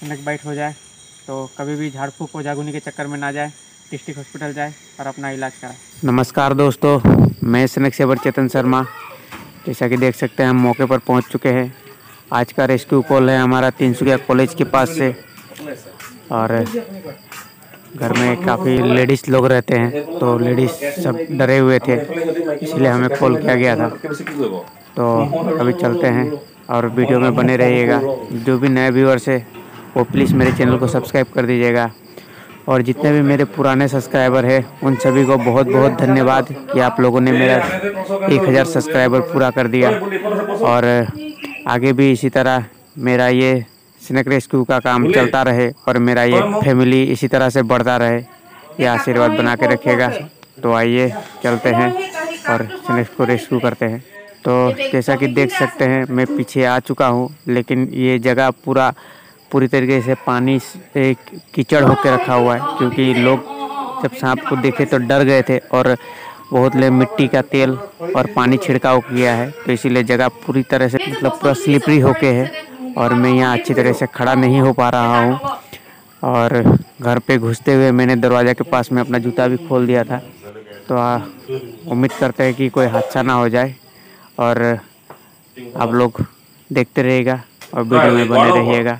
Snake bite हो जाए तो कभी भी झाड़ फूँक जागुनी के चक्कर में ना जाए, डिस्ट्रिक्ट हॉस्पिटल जाए और अपना इलाज कराए। नमस्कार दोस्तों, मैं स्नेक सेवर चेतन शर्मा। जैसा कि देख सकते हैं हम मौके पर पहुंच चुके हैं। आज का रेस्क्यू कॉल है हमारा तिनसुकिया कॉलेज के पास से, और घर में काफ़ी लेडीज़ लोग रहते हैं तो लेडीज़ सब डरे हुए थे, इसलिए हमें कॉल किया गया था। तो अभी चलते हैं और वीडियो में बने रहिएगा। जो भी नए व्यूअर्स है वो प्लीज़ मेरे चैनल को सब्सक्राइब कर दीजिएगा, और जितने भी मेरे पुराने सब्सक्राइबर हैं उन सभी को बहुत बहुत धन्यवाद कि आप लोगों ने मेरा 1000 सब्सक्राइबर पूरा कर दिया। और आगे भी इसी तरह मेरा ये स्नेक रेस्क्यू का काम चलता रहे और मेरा ये फैमिली इसी तरह से बढ़ता रहे, ये आशीर्वाद बना के रखिएगा। तो आइए चलते हैं और स्नेक को रेस्क्यू करते हैं। तो जैसा कि देख सकते हैं मैं पीछे आ चुका हूँ, लेकिन ये जगह पूरी तरीके से पानी से कीचड़ होकर रखा हुआ है, क्योंकि लोग जब सांप को देखे तो डर गए थे और बहुत ले मिट्टी का तेल और पानी छिड़काव किया है, तो इसीलिए जगह पूरी तरह से मतलब पूरा स्लिपरी होके है और मैं यहाँ अच्छी तरह से खड़ा नहीं हो पा रहा हूँ। और घर पे घुसते हुए मैंने दरवाज़ा के पास में अपना जूता भी खोल दिया था। तो उम्मीद करते हैं कि कोई हादसा ना हो जाए, और आप लोग देखते रहिएगा और वीडियो में बने रहिएगा।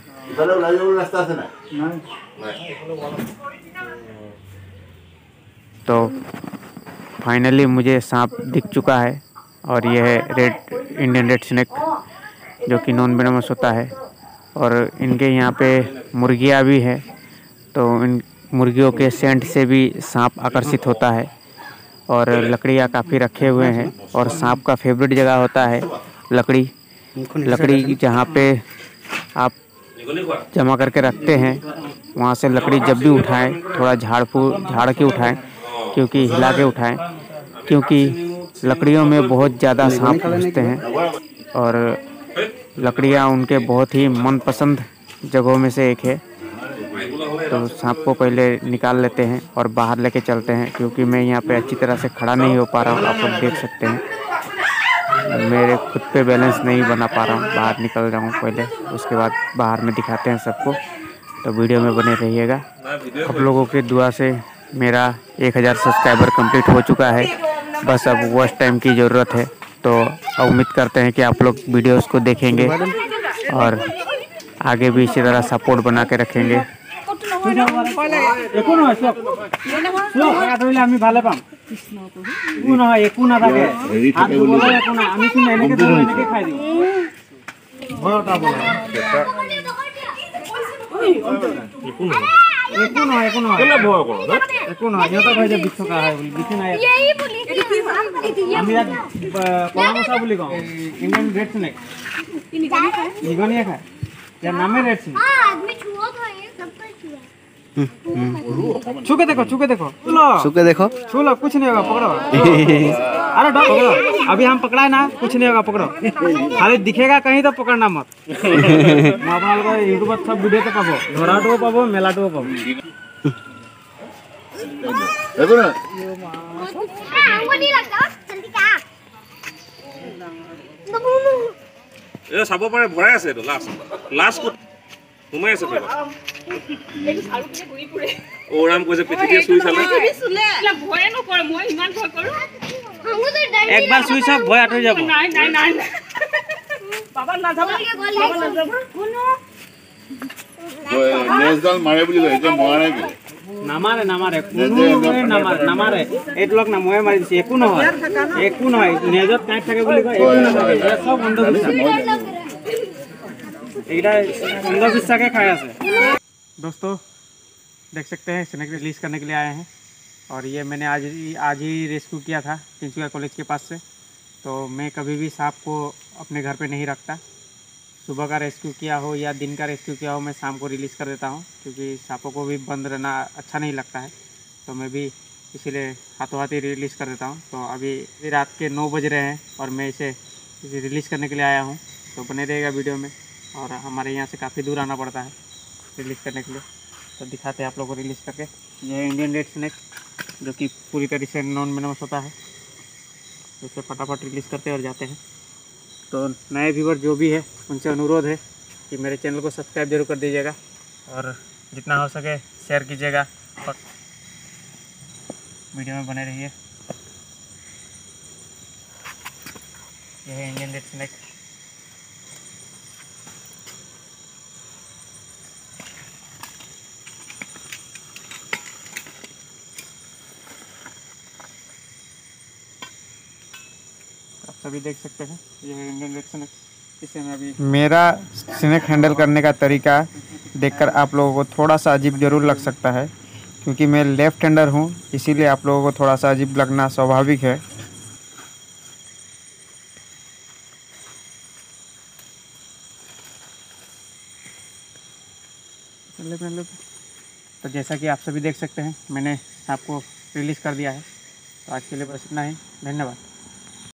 तो फाइनली मुझे सांप दिख चुका है, और यह है इंडियन रेड स्नेक, जो कि नॉन वेनमस होता है। और इनके यहाँ पे मुर्गियाँ भी हैं, तो इन मुर्गियों के सेंट से भी सांप आकर्षित होता है। और लकड़ियाँ काफ़ी रखे हुए हैं, और सांप का फेवरेट जगह होता है लकड़ी जहाँ पे आप जमा करके रखते हैं, वहाँ से लकड़ी जब भी उठाएं थोड़ा झाड़ के उठाएं, क्योंकि हिला के उठाएं, क्योंकि लकड़ियों में बहुत ज़्यादा सांप घुसते हैं। और लकड़ियाँ उनके बहुत ही मनपसंद जगहों में से एक है। तो सांप को पहले निकाल लेते हैं और बाहर लेके चलते हैं, क्योंकि मैं यहाँ पे अच्छी तरह से खड़ा नहीं हो पा रहा हूँ। आप लोग देख सकते हैं मेरे खुद पे बैलेंस नहीं बना पा रहा हूँ। बाहर निकल जाऊँ पहले, उसके बाद बाहर में दिखाते हैं सबको। तो वीडियो में बने रहिएगा। आप लोगों के दुआ से मेरा 1000 सब्सक्राइबर कंप्लीट हो चुका है, बस अब वॉच टाइम की ज़रूरत है। तो उम्मीद करते हैं कि आप लोग वीडियोस को देखेंगे और आगे भी इसी तरह सपोर्ट बना के रखेंगे। इंडियन रेड स्नेक निगनिया खाए या नाम है रेड स्नेक। छू के देखो छू के देखो छू लो, कुछ नहीं होगा, पकड़ो। अरे पकड़ो, अभी हम पकड़ा है ना, कुछ नहीं होगा, पकड़ो। खाली दिखेगा कहीं तो पकड़ना मत। मैं अपना लोग यूट्यूब सब वीडियो तो पाबो, धराटो पाबो, मेलाटो पाबो। देखो ना এ চাব পাৰে ভৰাই আছে এটো লাষ্ট সোমাই আছে ফেৰ এইটো সাৰু কিনে ঘুৰি ফুৰে ওৰাম কৈছে পৃথিৱীয়ে চুই চালে ভয় নকৰে মই ইমান ভয় কৰো একবাৰ চুই চাওক ভয় আঁতৰি যাব নাই বাবা না যাব কোনো নেজডাল মাৰে বুলি কয় যে মৰা নাই নামাৰে নামাৰে এইটো লক না মই মাৰি দিছি একো নহয় নেজত কাট থাকে বুলি কয় একো নহয় সব অন্ধবিশ্বাস अंधविश्वास के खाया से। दोस्तों देख सकते हैं स्नेक रिलीज़ करने के लिए आए हैं, और ये मैंने आज ही रेस्क्यू किया था तिनसुकिया कॉलेज के पास से। तो मैं कभी भी सांप को अपने घर पे नहीं रखता। सुबह का रेस्क्यू किया हो या दिन का रेस्क्यू किया हो, मैं शाम को रिलीज़ कर देता हूँ, क्योंकि सांपों को भी बंद रहना अच्छा नहीं लगता है। तो मैं भी इसीलिए हाथों हाथ ही रिलीज़ कर देता हूँ। तो अभी रात के 9 बज रहे हैं और मैं इसे रिलीज़ करने के लिए आया हूँ। तो बने रहेगा वीडियो में, और हमारे यहाँ से काफ़ी दूर आना पड़ता है रिलीज़ करने के लिए। तो दिखाते हैं आप लोगों को रिलीज़ करके। यह है इंडियन रेड स्नेक, जो कि पूरी तरीके से नॉन वेनमस होता है। इसे फटाफट रिलीज़ करते हैं और जाते हैं। तो नए व्यूवर जो भी है उनसे अनुरोध है कि मेरे चैनल को सब्सक्राइब जरूर कर दीजिएगा और जितना हो सके शेयर कीजिएगा और वीडियो में बने रहिए। यह है इंडियन रेड स्नेक। आप सभी देख सकते हैं, यह है इंडियन रेड स्नेक। इसे मैं अभी मेरा स्नेक हैंडल करने का तरीका देखकर आप लोगों को थोड़ा सा अजीब ज़रूर लग सकता है, क्योंकि मैं लेफ्ट हैंडर हूँ, इसीलिए आप लोगों को थोड़ा सा अजीब लगना स्वाभाविक है। तो जैसा कि आप सभी देख सकते हैं, मैंने आपको रिलीज़ कर दिया है। तो आज के लिए बस इतना ही। धन्यवाद।